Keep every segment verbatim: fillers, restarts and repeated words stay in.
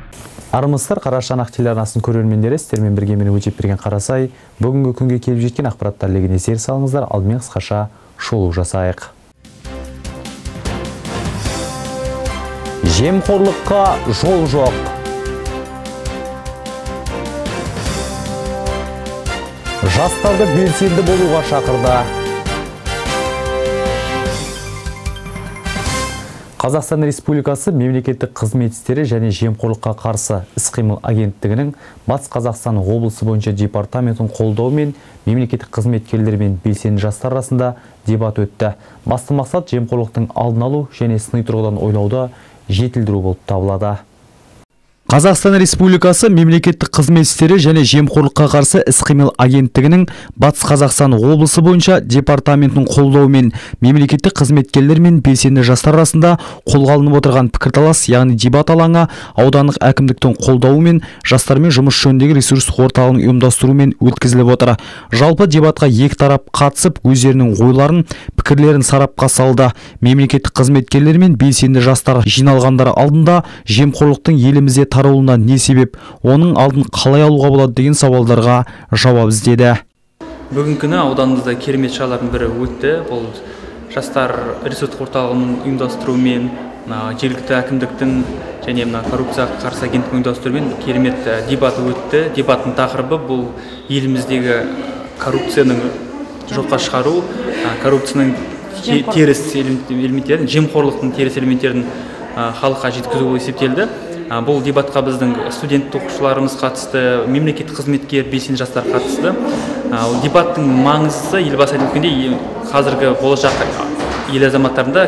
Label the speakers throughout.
Speaker 1: Армысыздар, Қарашанақ телеарнасының көрермендері, сіздермен бірге мен Өтепберген Қарасай. Бүгінгі күнге келіп жеткен ақпараттар легіне зер салыңыздар. Алдымен қысқаша шолу жасайық. Жемқорлыққа жол жоқ. Жастарды белсенді болуға шақырды. Қазақстан Республикасы мемлекеттік қызмет істері және жемқорлыққа қарсы іс-қимыл агенттігінің Батыс Қазақстан облысы бойынша департаментінің қолдауымен мемлекеттік қызметкерлер мен белсенді жастар арасында дебат өтті. Басты мақсат жемқорлықтың алдын алу және сыни тұрғыдан ойлауды жетілдіру болып табылады. Қазақстан Республикасы мемлекеттік қызмет істері және жемқорлыққа қарсы іс-қимыл агенттігінің Батыс Қазақстан облысы бойынша департаментінің қолдауымен мемлекеттік қызметкерлер мен белсенді жастар арасында қолға алынып отырған пікірталас, яғни дебат алаңы аудандық әкімдіктің қолдауымен жастармен жұмыс жөніндегі ресурс орталығының ұйымдастыруымен өткізіліп отыр. Жалпы дебатқа екі тарап қатысып, өздерінің ойларын, пікірлерін сарапқа салды. Мемлекеттік қызметкерлер мен белсенді жастар жиналғандар алдында жемқорлықтың елімізде таралуына не себеп, оның алдын қалай алуға болады деген сауалдарға жауап іздеді.
Speaker 2: Бүгінгі күні ауданда керемет шаралардың бірі өтті. Бұл жастар ресурс орталығының ұйымдастыруымен, жергілікті әкімдіктің және коррупцияға қарсы агенттіктің ұйымдастыруымен керемет дебат өтті. Дебаттың тақырыбы бұл еліміздегі коррупцияның жоққа шығару, коррупцияның теріс элементтерін, жемқорлықтың теріс элементтерін халыққа жеткізу болып есептелді. Бұл дебатқа біздің студент оқушыларымыз қатысты, мемлекеттік қызметкер, белсенді жастар қатысты. Дебаттың маңыздысы, елбасы айтып өткендей, қазіргі болашақ ел азаматтарында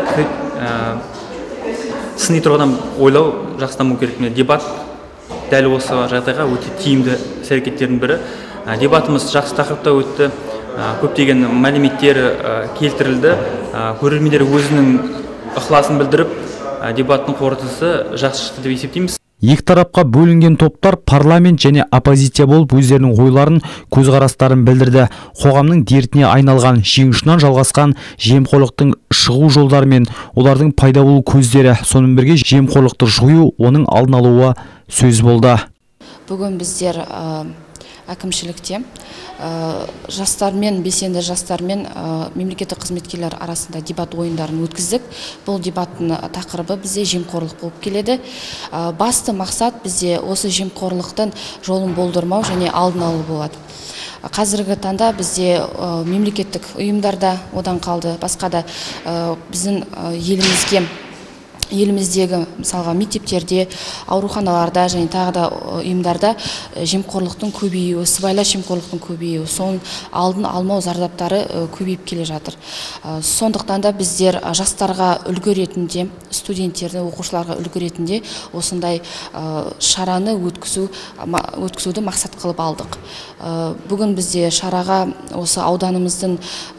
Speaker 2: сыни тұрғыдан ойлау жақсы керек. Дебат дәл осы жағдайға өте тиімді іс-әрекеттердің бірі. Дебатымыз жақсы тақырыпта өтті. Көптеген мәліметтер келтірілді. Көрермендер өзінің ықыласын білдіріп, дебаттың қорытындысы жақсы шықты деп есептейміз.
Speaker 1: Екі тарапқа бөлінген топтар парламент және оппозиция болып өздерінің ойларын, көзқарастарын білдірді. Қоғамның дертіне айналған, жеңішінен жалғасқан жемқорлықтың шығу жолдары мен олардың пайда болу көздері, сонымен бірге жемқорлықты жою, оның алдын алуы сөз болды.
Speaker 3: Бүгін біздер әкімшілікте жастармен, белсенді жастармен мемлекеттік қызметкерлер арасында дебат ойындарын өткіздік. Бұл дебаттың тақырыбы бізде жемқорлық болып келеді. Басты мақсат бізде осы жемқорлықтың жолын болдырмау және алдын алу болады. Қазіргі таңда бізде мемлекеттік ұйымдарда, одан қалды басқа да біздің елімізге еліміздегі мысалға мектептерде, ауруханаларда және тағы да ұйымдарда жемқорлықтың көбеюі, сыбайлас жемқорлықтың көбеюі, соның алдын алмау зардаптары көбейіп келе жатыр. Сондықтан да біздер жастарға үлгі ретінде, студенттерді, оқушыларға үлгі ретінде осындай шараны өткізу, өткізуді мақсат қылып алдық. Бүгін бізде шараға осы ауданымыздың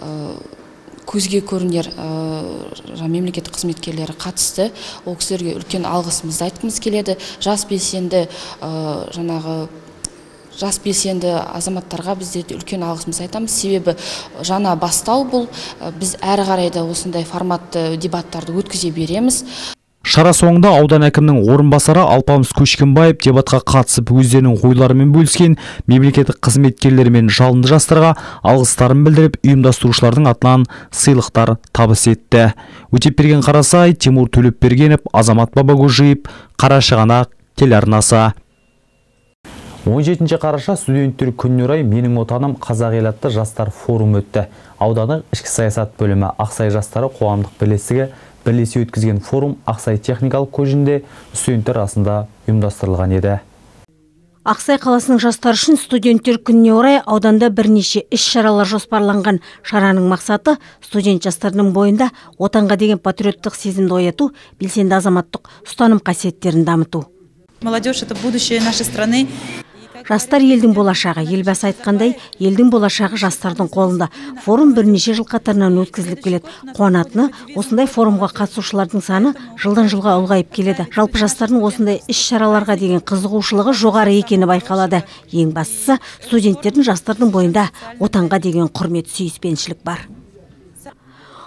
Speaker 3: көзге көрінер мемлекеттік қызметкерлері қатысты. Ол кісілерге үлкен алғысымызды айтқымыз келеді. Жас белсенді жаңағы жас белсенді азаматтарға бізде үлкен алғысымызды айтамыз. Себебі жаңа бастау бұл. Біз әрі қарай да осындай форматты дебаттарды өткізе береміз.
Speaker 1: Шара соңында аудан әкімінің орынбасары Алпамыс Көшкенбаев дебатқа қатысып өздерінің ойларымен бөліскен мемлекеттік қызметкерлер мен жалынды жастарға алғыстарын білдіріп, ұйымдастырушылардың атынан сыйлықтар табыс етті. Өтепберген Қарасай, Тимур Төлепбергенов, Азамат Бабагөжиев, Қарашығанақ телеарнасы. он жетінші қараша студенттер күніне орай менің отаным қазақ ел атты жастар форум өтті. Ауданы ішкі саясат бөлімі Ақсай жастары қоғамдық бірлестігі бірлесе өткізген форум Ақсай техникалық колледжінде студенттер арасында ұйымдастырылған еді.
Speaker 4: Ақсай қаласының жастар үшін студенттер күніне орай ауданда бірнеше іс-шаралар жоспарланған. Шараның мақсаты студент жастардың бойында отанға деген патриоттық сезімді ояту, белсенді азаматтық ұстаным қасиеттерін дамыту.
Speaker 5: Молодежь – это будущее нашей страны.
Speaker 4: Жастар елдің болашағы. Елбасы айтқандай, елдің болашағы жастардың қолында. Форум бірнеше жыл қатарынан өткізіліп келеді. Қуанатыны, осындай форумға қатысушылардың саны жылдан жылға ұлғайып келеді. Жалпы жастардың осындай іс-шараларға деген қызығушылығы жоғары екені байқалады. Ең бастысы, студенттердің жастардың бойында отанға деген құрмет, сүйіспеншілік бар.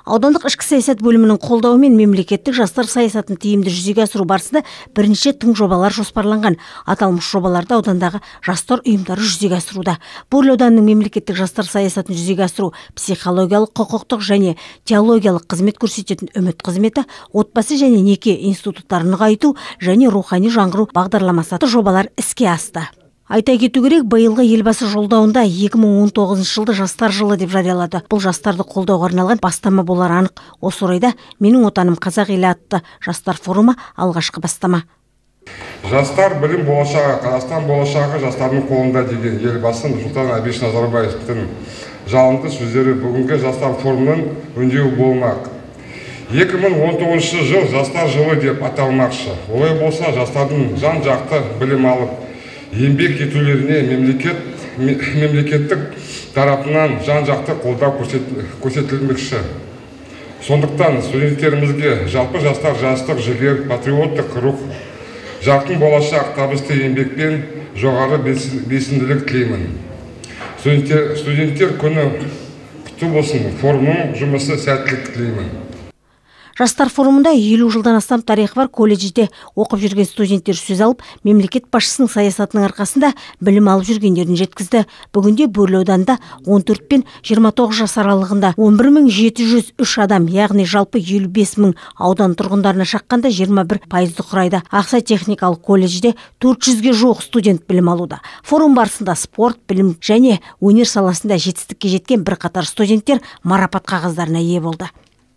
Speaker 4: Аудандық ішкі саясат бөлімінің қолдауымен мемлекеттік жастар саясатын тиімді жүзеге асыру барысында бірнеше тың жобалар жоспарланған. Аталмыш жобаларды аудандағы жастар ұйымдары жүзеге асыруда. Бөрлі ауданының мемлекеттік жастар саясатын жүзеге асыру психологиялық, құқықтық және теологиялық қызмет көрсететін үміт қызметі, отбасы және неке институттарын нығайту және рухани жаңғыру бағдарламасы атты жобалар іске асты. Айта кету керек, биылғы елбасы жолдауында екі мың он тоғызыншы жылды жастар жылы деп жариялады. Бұл жастарды қолдауға арналған бастама болар анық. Осы орайда менің отаным қазақ елі атты жастар форумы алғашқы бастама.
Speaker 6: Жастар білім болашағы, Қазақстан болашағы жастардың қолында деген елбасы Нұрсұлтан Әбішевич Назарбаевтың жалынды сөздері бүгінгі жастар форумының үндеуі болмақ. екі мың он тоғызыншы жыл жастар жылы деп аталмақшы. Олай болса, жастардың жан-жақты білім алып, еңбек етулеріне мемлекет, мемлекеттік тарапынан жан-жақты қолдау көрсетілмекші. Сондықтан студенттерімізге жалпы жастар жастық жігер, патриоттық рух, жарқын болашақ, табысты еңбекпен жоғары белсенділік тілеймін. Студенттер, студенттер күні құтты болсын, форумның жұмысы сәттілік тілеймін.
Speaker 4: Жастар форумында елу жылдан астам тарихы бар колледжде оқып жүрген студенттер сөз алып, мемлекет басшысының саясатының арқасында білім алып жүргендерін жеткізді. Бүгінде Бөрлі ауданында он төрт пен жиырма тоғыз жас аралығында он бір мың жеті жүз үш адам, яғни жалпы елу бес мың аудан тұрғындарына шаққанда жиырма бір пайызды құрайды. Ақсай техникалық колледжде төрт жүзге жуық студент білім алуда. Форум барысында спорт, білім және өнер саласында жетістікке жеткен бірқатар студенттер марапат қағаздарына ие болды.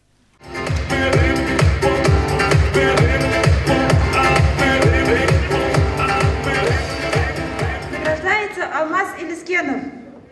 Speaker 5: Награждается Алмаз Илискенов.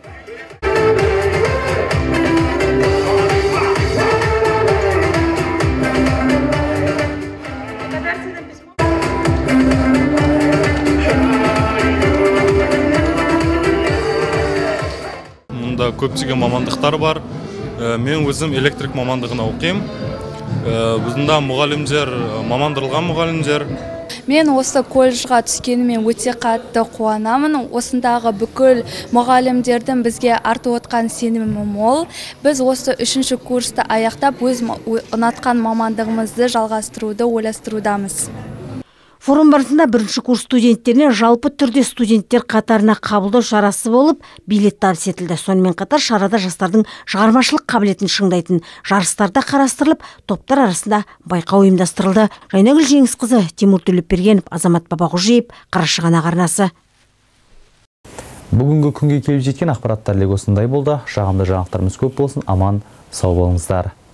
Speaker 7: Мұнда көптеген мамандықтар бар. Мен өзім электрик мамандығына оқимын. Біздің мұғалімдер, мамандырылған мұғалімдер.
Speaker 8: Мен осы колледжға түскеніме өте қатты қуанамын. Осындағы бүкіл мұғалімдердің бізге артып отқан сенімі мол. Біз осы үшінші курсты аяқтап, өз ұнатқан мамандығымызды жалғастыруды ойластырудамыз.
Speaker 4: Форум барысында бірінші курс студенттеріне жалпы түрде студенттер қатарына қабылдау шарасы болып, билет табыс етілді. Сонымен қатар шарада жастардың шығармашылық қабілетін шыңдайтын жарыстарда қарастырылып, топтар арасында байқау ұйымдастырылды. Жайнагүл Жеңісқызы, Тимур Төлепбергенов, Азамат Бабақожиев, Қарашығанақ арнасы.
Speaker 1: Бүгінгі күнге келіп жеткен ақпараттар легі осындай болды. Жағымды жаңалықтарымыз көп болсын, аман, сау болыңыздар.